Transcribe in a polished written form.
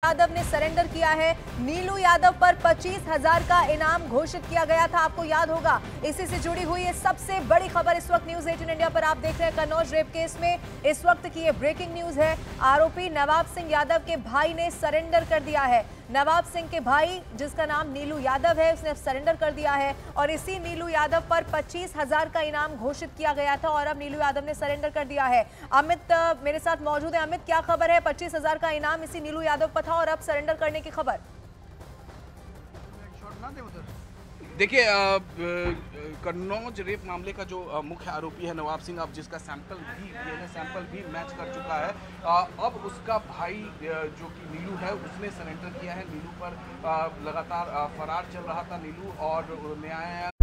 यादव ने सरेंडर किया है। नीलू यादव पर 25,000 का इनाम घोषित किया गया था, आपको याद होगा। इसी से जुड़ी हुई ये सबसे बड़ी खबर इस वक्त न्यूज 18 इंडिया पर आप देख रहे हैं। कन्नौज रेप केस में इस वक्त की ये ब्रेकिंग न्यूज है। आरोपी नवाब सिंह यादव के भाई ने सरेंडर कर दिया है। नवाब सिंह के भाई, जिसका नाम नीलू यादव है, उसने सरेंडर कर दिया है और इसी नीलू यादव पर 25,000 का इनाम घोषित किया गया था और अब नीलू यादव ने सरेंडर कर दिया है। अमित मेरे साथ मौजूद है। अमित, क्या खबर है? 25,000 का इनाम इसी नीलू यादव पर था और अब सरेंडर करने की खबर। देखिए, कन्नौज रेप मामले का जो मुख्य आरोपी है नवाब सिंह, अब जिसका सैंपल भी मैच कर चुका है, अब उसका भाई जो कि नीलू है, उसने सरेंडर किया है। नीलू पर लगातार फरार चल रहा था नीलू, और न्यायालय